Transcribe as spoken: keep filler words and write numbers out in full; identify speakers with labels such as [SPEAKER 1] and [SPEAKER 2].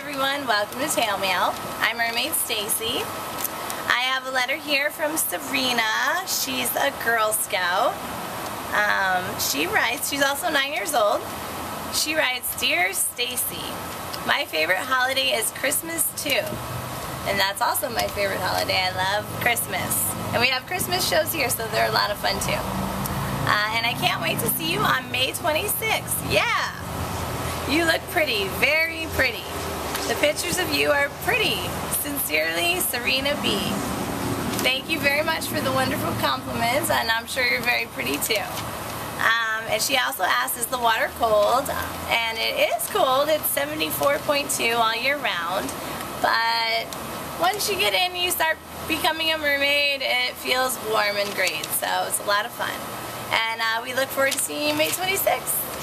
[SPEAKER 1] everyone, welcome to Tail Mail. I'm Mermaid Stayce. I have a letter here from Sabrina. She's a Girl Scout. Um, she writes, she's also nine years old. She writes, Dear Stayce, my favorite holiday is Christmas too. And that's also my favorite holiday. I love Christmas. And we have Christmas shows here, so they're a lot of fun too. Uh, and I can't wait to see you on May twenty-sixth. Yeah! You look pretty, very pretty. The pictures of you are pretty. Sincerely, Sabrina B. Thank you very much for the wonderful compliments, and I'm sure you're very pretty too. Um, and she also asked, is the water cold? And it is cold. It's seventy-four point two all year round. But once you get in, you start becoming a mermaid, it feels warm and great. So it's a lot of fun. And uh, we look forward to seeing you May twenty-sixth.